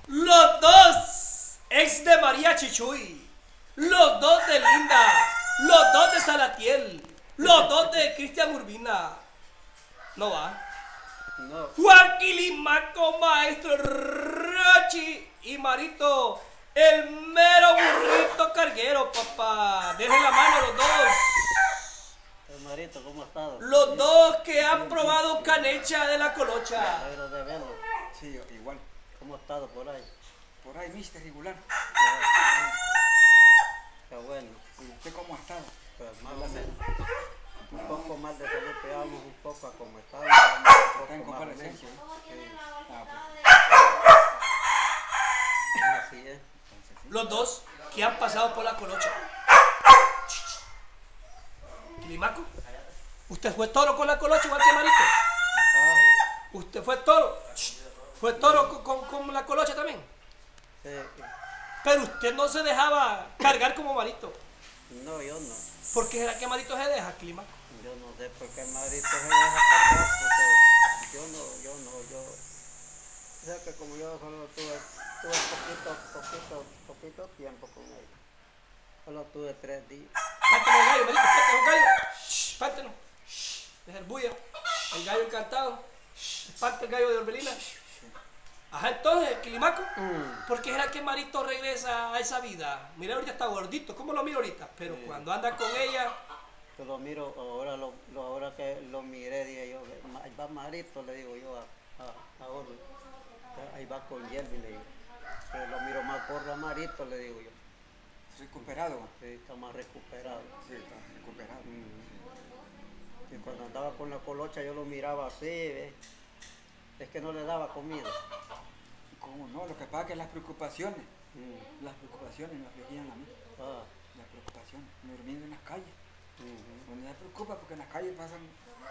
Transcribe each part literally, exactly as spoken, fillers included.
Los dos ex de María Chichuy. Los dos de Linda. Los dos de Salatiel. Los dos de Cristian Urbina. No va. No. Juan Quilimaco, maestro Rochi y Marito, el mero burrito carguero, papá. Dejen la mano los dos. Marito, ¿cómo ha estado? Los dos que han probado canecha de la colocha. Pero de verlo. Sí, igual. ¿Cómo ha estado por ahí? Por ahí, mister, regular. Qué bueno. ¿Y usted cómo ha estado? Pues más o menos. Un poco más de salud, pegamos un poco a como estaba. Está en convalecencia. Sí. Ah, Así es. entonces sí. Los dos que han pasado por la colocha. Quilimaco, ¿usted fue toro con la colocha igual que Marito? Ah, ¿Usted fue toro? ¿Fue toro con, con, con la colocha también? sí. Pero usted no se dejaba cargar como Marito. No, yo no. ¿Por qué será que Marito se deja, Quilimaco? Yo no sé por qué Marito se deja cargar, porque yo no, yo no, yo... O sea que como yo solo tuve, tuve poquito, poquito, poquito tiempo con él. Solo tuve tres días. Pártelo el gallo, Marito, pártelo el gallo. Shh, pártelo. Shh, deja el bulla. El gallo encantado. Shh, parte el gallo de Orbelina. Ajá, entonces, Quilimaco, Mm. ¿por qué será que Marito regresa a esa vida? Mira, ahorita está gordito, ¿cómo lo miro ahorita? Pero Sí. cuando anda con ella, Yo lo miro, ahora, lo, lo- ahora que lo miré, dije yo, "Ve, ma- ahí va Marito", le digo yo a, a, a Orly. Ahí va con Yelvi, le digo. Pero lo miro más gordo a Marito, le digo yo. Recuperado. Sí, está más recuperado. Sí, está recuperado. Mm. Y cuando andaba con la colocha yo lo miraba así, ¿ves? Es que no le daba comida. ¿Cómo no? Lo que pasa es que las preocupaciones, Mm. las preocupaciones me afligían a mí. Ah. Las preocupaciones. Durmiendo en las calles. Ujú. No me preocupa porque en las calles pasan,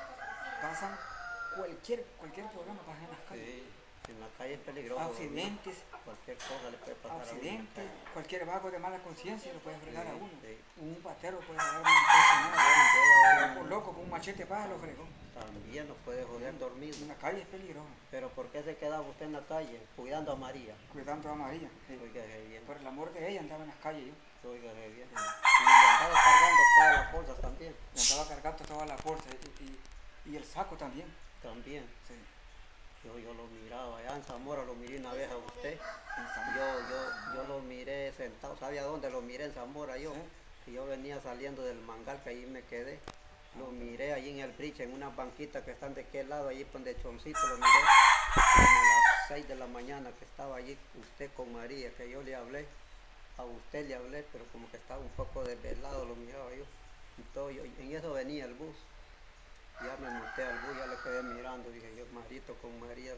pasan cualquier, cualquier programa pasa en las calles. Sí, en la calle es peligroso. Accidentes, Cualquier cosa le puede pasar a uno. accidentes, cualquier vago de mala conciencia lo puede fregar a uno. Sí. Un patero puede fregar a un También, por loco con un machete paja lo fregó. también nos puede joder dormido. En la calle es peligroso. Pero ¿por qué se quedaba usted en la calle cuidando a María? Cuidando a María. Sí. Oiga, qué bien. Por el amor de ella andaba en las calles yo. Oiga, qué bien. Y le andaba cargando todas las bolsas también. Le andaba cargando toda la fuerza y, y, y el saco también. También. Sí. Yo, yo lo miraba, allá en Zamora lo miré una vez a usted. En San- Yo, yo, yo lo miré sentado, ¿sabía dónde lo miré? En Zamora yo. Sí. Que yo venía saliendo del mangal, que allí me quedé. Lo miré allí en el bridge, en unas banquitas que están de aquel lado, allí donde Choncito, lo miré. Como a las seis de la mañana que estaba allí usted con María, que yo le hablé. A usted le hablé, pero como que estaba un poco desvelado, lo miraba yo. Entonces, yo, en eso venía el bus. Ya me monté al bus, ya le quedé mirando, dije yo, Marito con María,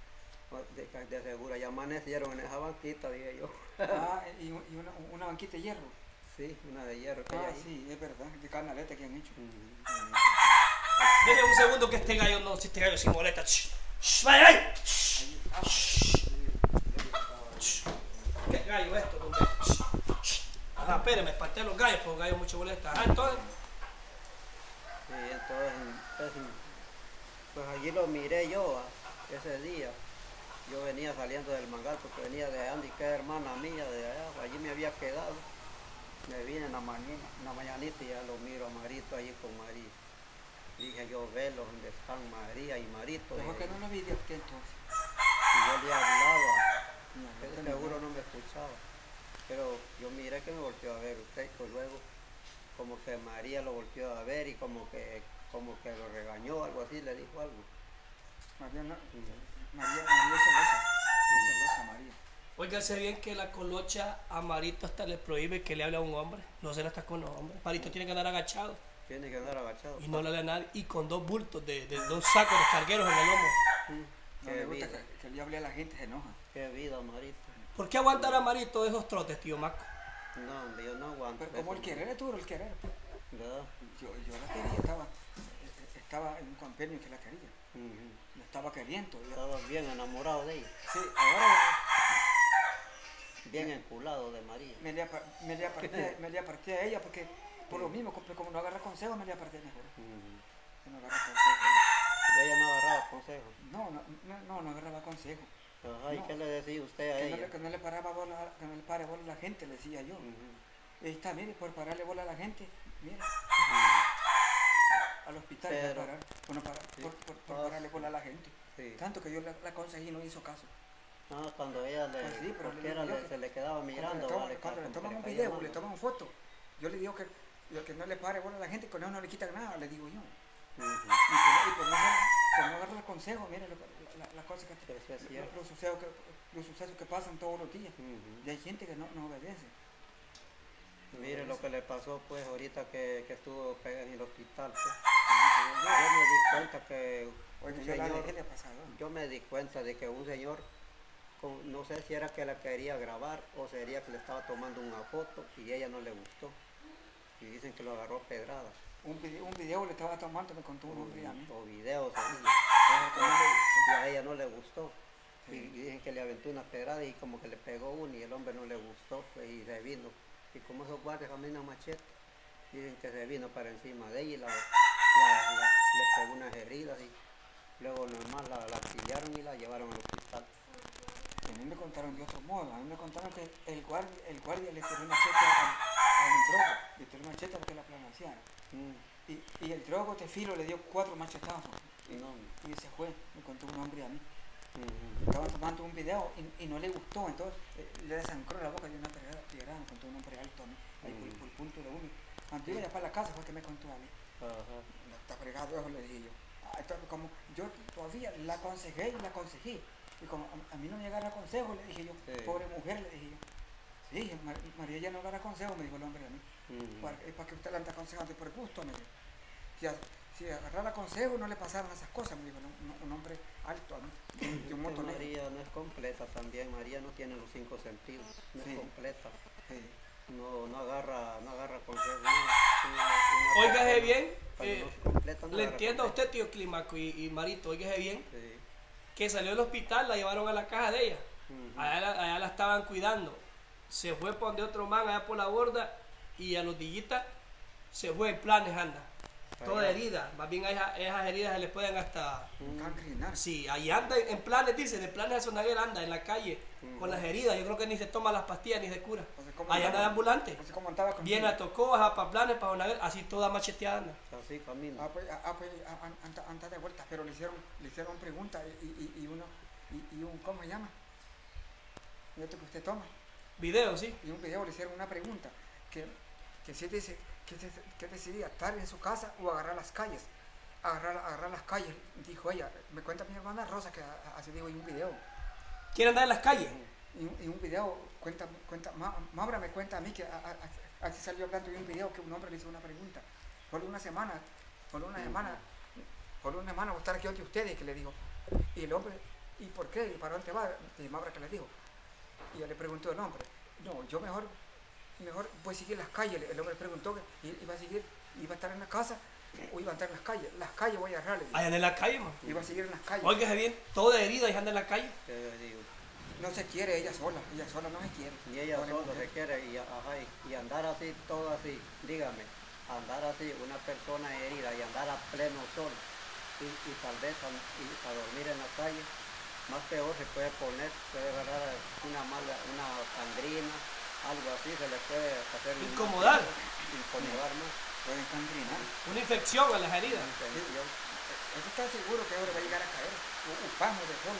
de, de seguro, ya amanecieron en esa banquita, dije yo. Ah, y, y una, una banquita de hierro. Sí, una de hierro que hay Ah, ahí. sí, es verdad, de canaleta que han hecho. Ujú. deme un segundo que este gallo no, si este gallo se molesta. Shh, shh, vaya, vaya. Shh, Ahí estaba. shh. ¿Qué gallo es esto? Hombre? Shh, shh. Ajá, espéreme, espanté a los gallos, porque los gallos mucho molesta. Ajá, entonces, Sí, entonces, entonces, pues allí lo miré yo ah, ese día. Yo venía saliendo del mangal porque venía de Andy, que es hermana mía de allá, allí me había quedado. Me vine en la, mañana, en la mañanita y ya lo miro a Marito allí con María. Dije yo, velo donde están María y Marito. Mejor dije que no lo vi de usted entonces. y yo le hablaba, No, él usted no seguro hablaba. no me escuchaba. Pero yo miré que me volteó a ver usted, que luego como que María lo volteó a ver y como que como que lo regañó, algo así, le dijo algo. María, no, Mm. María, María es celosa. Es celosa María. óiganse bien que la colocha a Marito hasta le prohíbe que le hable a un hombre. No se la está con los hombres. Marito tiene que andar agachado Tiene que andar agachado. y no le hable a nadie. Y con dos bultos de, de dos sacos de cargueros en el lomo. Mm. No Qué le gusta vida, que, que le hable a la gente, se enoja. qué vida, Marito. ¿Por qué aguantar a Marito de esos trotes, tío Maco? No, hombre, yo no aguanto. Pero como eso, el querer es duro, el querer. pues. ¿verdad? Yo, yo la quería, estaba, eh, estaba en un convenio que la quería. Ujú. La estaba queriendo. yo- Estaba bien enamorado de ella, Sí, ahora bien enculado de María. me le, apa- me le aparté, me le aparté a ella porque por lo mismo, como, como no agarra consejo, me le aparté mejor. Ujú. Que no agarra consejo. Ella no agarraba consejo. No, no, no, no, no agarraba consejo. Ajá, ¿y No, qué le decía usted a que no, ella? le, que no le paraba bola, que no le pare bola a la gente, le decía yo. Ujú, Ahí está, mire, por pararle bola a la gente, mire, ujú. al hospital Pero- para parar, bueno, para, Sí. por, por, por Ah, pararle sí. bola a la gente. Sí. Tanto que yo la, la conseguí y no hizo caso. Ah, cuando ella le, Pues sí, pero le cualquiera digo yo le- que se le quedaba Cuando mirando, le toman, vale, cuando le como que toman le un caía video, mal, le ¿no? toman foto, yo le digo que, yo que no le pare bola a la gente, con eso no le quitan nada, le digo yo. Ujú. Y por, y por no, dar- por no agarrar el consejo, mire lo que- la, la cosa que, Eso es cierto. los, sucesos que, los sucesos que pasan todos los días. Ujú. Y hay gente que no, no obedece. Mire lo que le pasó pues ahorita que, que estuvo pegada en el hospital. Pues. Yo, Yo me di cuenta que oye, un yo la señor, dejé le ha pasado. yo me di cuenta de que un señor, con- no sé si era que la quería grabar o sería que le estaba tomando una foto y ella no le gustó. Y dicen que lo agarró a pedradas. Un, vide- un video le estaba tomando, me contó un hombre a mí. O videos así. Que no le gustó. Y a ella no le gustó. Y, Sí. y dicen que le aventó una pedrada y como que le pegó una y el hombre no le gustó pues, y se vino. Y como esos guardias caminan machete, dicen que se vino para encima de ella y la, la- la- le pegó unas heridas y luego normal la, la pillaron y la llevaron al hospital. A mí me contaron de otro modo, a mí me contaron que el guardia, el guardia le tiró una cheta a, a un drogo, le tiró una cheta para que la planearan. Mm, Y, y el drogo de filo le dio cuatro machetazos. no, Y se fue, me contó un hombre a mí. mm, Estaban tomando un video y, y no le gustó, entonces eh, le desangró la boca de una pedrada, pedrada, me contó un hombre alto a mí, ahí por, Mm. por el punto de uno. Cuando iba ya para la casa fue que me contó a mí. ajá, No está fregado, eso le dije yo. Ah, entonces, como yo todavía la aconsejé y la aconsejé. Y como a, a mí no me agarra consejo, le dije yo, Sí. pobre mujer, le dije yo. Sí, Mar- María ya no agarra consejo, me dijo el hombre a mí. mm, Para, es para que usted la anda aconsejando por gusto, me dijo. Si, a- si agarrara consejo no le pasaran esas cosas, me dijo un, un- un hombre alto a mí, de un Es que montonero. María no es completa también, María no tiene los cinco sentidos, no Sí. es completa, Sí. no, no agarra, no agarra consejos. Una, una- una Óigase persona bien, cuando eh, no es completa, no le agarra entiendo a consejos. usted, tío Climaco y, y Marito, óigase bien, Sí. que salió del hospital, la llevaron a la caja de ella. Ujú. Allá la, allá la estaban cuidando. Se fue por donde otro man, allá por la borda, y a los dillitas se fue en planes, anda. Toda Allá. herida, más bien a esas, esas heridas se les pueden hasta... Mm, Cancrinar. Sí, ahí anda en planes, dice, de planes de Sonaguera anda en la calle Ujú. con las heridas. Yo creo que ni se toma las pastillas ni se cura. O sea, ¿cómo Allá anda de andaba? ambulante. No sé cómo andaba con Bien la tocó, baja para planes, para Sonaguera, así toda macheteada anda. Así camina. Ah, pues, ah, pues ah, an- anda, anda de vuelta, pero le hicieron, le hicieron preguntas y, y, y uno, y, y un, ¿cómo se llama? Y esto que usted toma. Video, sí. Y un video le hicieron una pregunta, que, que si dice, que, se- que decidía estar en su casa o agarrar las calles. Agarrar, agarrar las calles, dijo ella. Me cuenta mi hermana Rosa que a- a- así dijo en un video. ¿Quiere andar en las calles? Y un, y un video, cuenta, cuenta, Ma- Mabra me cuenta a mí que a- a- a- así salió hablando de un video que un hombre le hizo una pregunta. Por una semana, por una semana, por una semana voy a estar aquí donde ustedes, que le dijo. Y el hombre, ¿y por qué? ¿Y para dónde va? Y Mabra que le dijo. Y él le preguntó el hombre, no, yo mejor, mejor voy a seguir las calles. El hombre preguntó que iba a seguir, iba a estar en la casa o iba a estar en las calles. Las calles voy a agarrar, le dijo. Allá anda en la calle, man. Iba a seguir en las calles. Óigase bien, toda herida y anda en la calle. Te digo. No se quiere ella sola, ella sola no se quiere. Y ella Pobre solo mujer. se quiere y, ajá, y, y andar así, todo así, dígame, andar así, una persona herida y andar a pleno sol y, y tal vez a, y a dormir en la calle, más peor se puede poner, puede agarrar una mala, una sangrina, algo así, se le puede hacer un- Incomodar. incomodar más, Pueden cantrinar. Una infección a las heridas. una infección. Eso está seguro que ahora va a llegar a caer. Un, un pajo de sol.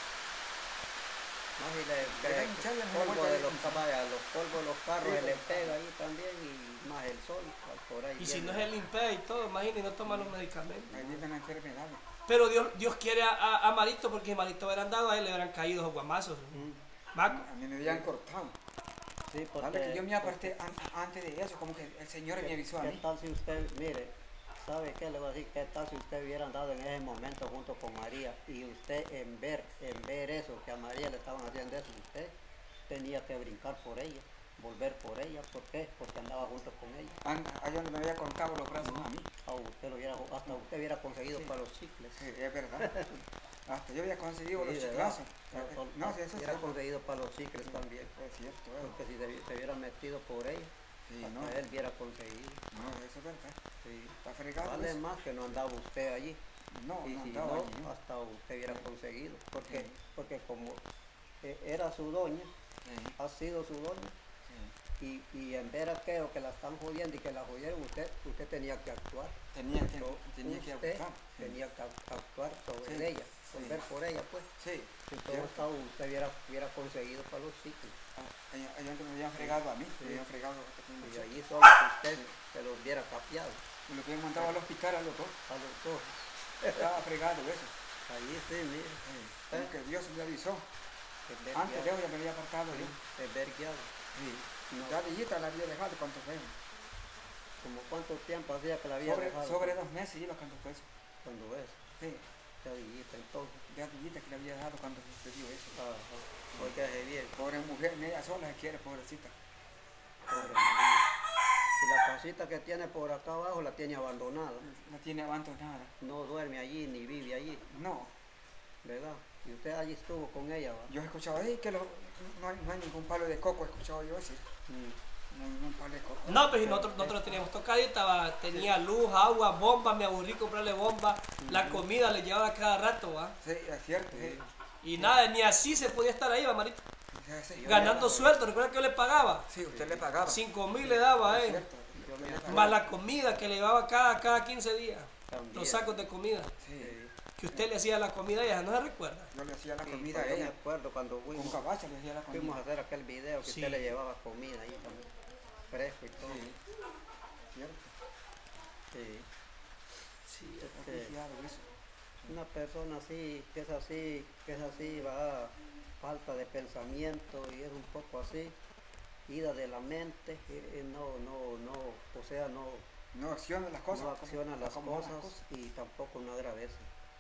Más y le, Pero que hay muchachas, no polvo aguanta de el- los caballos, los polvos de los carros Sí, se le los pega ahí también y más el sol, por ahí Y si viene. no es el limpea y todo, imagínate, no toma los medicamentos. Ahí vienen las enfermedades. Pero Dios, Dios quiere a, a, a Marito, porque si Marito hubiera andado a él, le hubieran caído los guamazos. Mm, Maco. A mí me habían cortado. sí, porque, Dale, que yo me aparté an- antes de eso, como que el Señor me avisó a ¿Qué mí. tal si usted, mire, sabe qué le voy a decir? ¿Qué tal si usted hubiera andado en ese momento junto con María y usted en ver, en ver eso, que a María le estaban haciendo eso, usted tenía que brincar por ella, volver por ella? ¿Por qué? Porque andaba junto con ella. Anda, ahí donde me había cortado los brazos a mí. Ah, usted lo hubiera, hasta usted hubiera conseguido Sí. para los chicles. Sí, es verdad. Hasta yo había conseguido Sí, los ¿verdad? chiclazos. Hasta- No, sí, eso es hubiera cierto. conseguido para los chicles también. Es cierto, eh. Porque si se, se hubiera metido por ella, Sí, hasta no, él hubiera conseguido. no, eso es verdad. Sí. Está fregado Vale eso. más que no andaba usted allí. No, y no si andaba no, allí, ¿no? hasta usted hubiera conseguido. Porque, Sí. porque como eh, era su doña, Sí, ha sido su doña, sí. y, y en ver aquello que la están jodiendo y que la jodieron, usted, usted tenía que actuar. Tenía que, So, tenía que usted buscar. Sí. tenía que ac- actuar sobre Sí, ella, sí. por ver por ella, pues. Sí, En todo cierto. estado usted hubiera, hubiera conseguido para los chicos. Ah, allá, allá donde me habían fregado a mí, Sí. me habían fregado a Y muchacho. allí solo que usted se los hubiera capeado Me lo habían mandado al hospital a los dos. a los dos. Estaba fregado eso. Allí sí, mire. Sí. Como que Dios me avisó. Es ver Antes de guiado, hoy ya me había apartado yo. es ver guiado. Sí. No. Ya Villita la había dejado cuánto fue. Como cuánto tiempo hacía que la había Sobre, dejado. sobre dos meses iba cuando fue eso. Cuando es, Sí. ya dijiste entonces. Ya Villita que le había dejado cuando sucedió eso. Ajá. Óigase bien, Pobre mujer, ni ella sola se quiere, pobrecita. pobre María. Y la casita que tiene por acá abajo la tiene abandonada. No tiene abandonada. No duerme allí ni vive allí, No. ¿verdad? Y usted allí estuvo con ella, ¿va? Yo he escuchado ahí que lo- no, hay, no hay ningún palo de coco, he escuchado yo decir. Mm. No hay ningún palo de coco. No, pues y nosotros, nosotros teníamos tocadita, va, tenía luz, agua, bomba, me aburrí comprarle bomba, la comida le llevaba cada rato, va. Sí, es cierto. Sí. Y nada, ni así se podía estar ahí, va, Marito. Sí, sí. Ganando sueldo, recuerda que yo le pagaba. Sí, usted le pagaba. Cinco mil le daba, Es eh. cierto. Usted le pagaba. Más la comida que le llevaba cada, cada quince días. También. Los sacos de comida. Sí. Que usted le hacía la comida a ella, ¿no se recuerda? Yo le hacía la Sí, comida a pues yo me ella. acuerdo cuando Con fuimos, cabacha le hacía la fuimos a comida. hacer aquel video que Sí. usted le llevaba comida ahí también, fresco y todo. Sí. Cierto. Sí. Sí. Está Sí. apreciado eso. Una persona así, que es así, que es así, va a falta de pensamiento y es un poco así, ida de la mente, eh, eh, no, no, no, o sea, no, No acciona las cosas. no como- acciona las como van cosas y tampoco no agradece.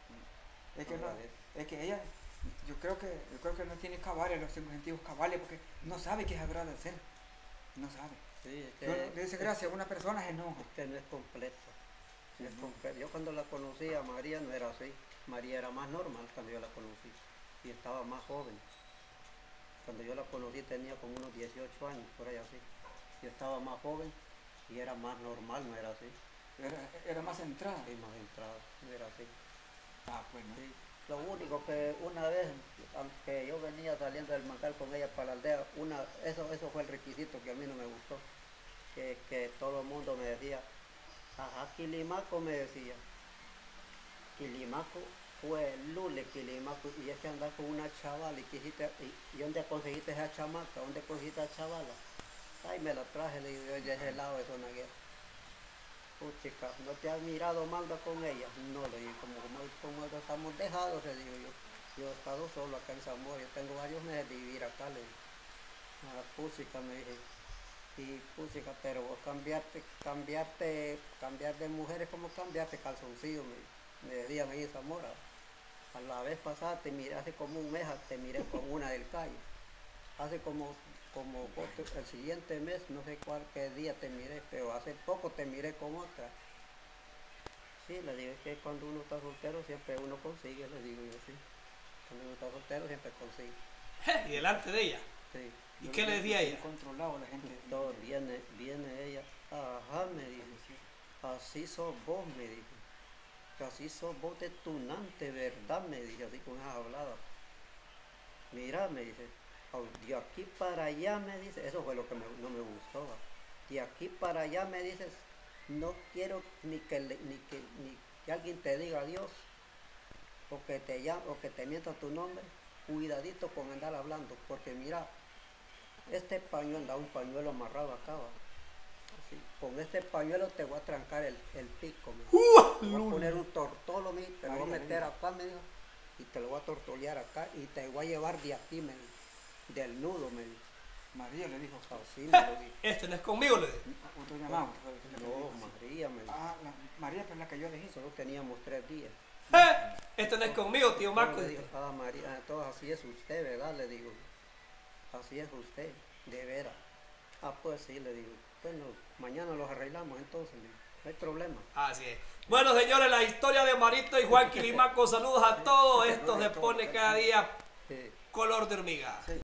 Es que, no no, agradece. es que ella, yo creo que, yo creo que no tiene cabales, los incentivos cabales, porque no sabe qué es agradecer. No sabe. Sí, es Si uno que, le dice es- gracias a una persona, se enoja. es que no es completa. Sí, Es no. completa. Yo cuando la conocí a María no era así. María era más normal cuando yo la conocí y estaba más joven. Cuando yo la conocí tenía como unos dieciocho años, por ahí así. Yo estaba más joven y era más normal, no era así. Era, era más centrada. Sí, más entrada, no era así. Ah, pues no. Sí. Lo único que una vez, aunque yo venía saliendo del Mancal con ella para la aldea, una, eso, eso fue el requisito que a mí no me gustó. Que, que todo el mundo me decía, ajá, Quilimaco me decía. Quilimaco fue Lule Quilimaco, y es que andar con una chavala y quisiste, y, y ¿dónde conseguiste esa chamaca? ¿Dónde conseguiste esa chavala? Ay, me la traje, le digo yo, de ese lado de Zona Guerra. Puchica, ¿no te has mirado manda con ella? No, le digo, como, como, como estamos dejados, le digo yo. Yo he estado solo acá en Zamora, yo tengo varios meses de vivir acá, le digo. Ah, Puchica, me dije. Y Puchica, pero vos cambiarte, cambiarte, cambiar de mujer es como cambiarte calzoncillo, me, me decían ahí en Zamora. A la vez pasada te miré, hace como un mes te miré con una del calle. Hace como, como otro- el siguiente mes, no sé cuál, qué día te miré, pero hace poco te miré con otra. Sí, le digo, es que cuando uno está soltero siempre uno consigue, le digo yo, sí. Cuando uno está soltero siempre consigue. Y delante de ella. Sí. ¿Y Yo qué creo le que decía tiene ella? controlado la gente. Todo, viene, viene ella, ajá, me dijo, así sos vos, me dijo. Que así sos vos de tunante, ¿verdad? Me dije, así con esas habladas. Mira, me dice, "au- de aquí para allá, me dice, eso fue lo que me- no me gustó. ¿va? De aquí para allá, me dices, no quiero ni que, le- ni que, ni que alguien te diga adiós, o que te llame, o que te mienta tu nombre, cuidadito con andar hablando, porque mira, este pañuelo, da un pañuelo amarrado acá, ¿va? Así, con este pañuelo te voy a trancar el, el pico, me dijo. Te voy a poner un tortolo, me dijo, te lo voy a María, meter María. acá, me dijo, y te lo voy a tortolear acá, y te voy a llevar de aquí, me dijo, del nudo, me dijo. María le dijo. Así me lo dijo. Este no es conmigo, le dije. Otro llamado. fue el que le No, dijo así. María, me dijo. Ah, la, María, pues la que yo le dije. Solo teníamos tres días. Eh, Este no es conmigo, tío No, Marco. le digo, ah, María, ah, entonces así es usted, ¿verdad? Le digo, así es usted, de veras. Ah, pues sí, le digo, bueno, mañana los arreglamos entonces, le digo, no hay problema. Así es. Bueno, señores, la historia de Marito y Juan Quilimaco. Saludos a todos. Esto se pone cada día Sí. color de hormiga. Sí.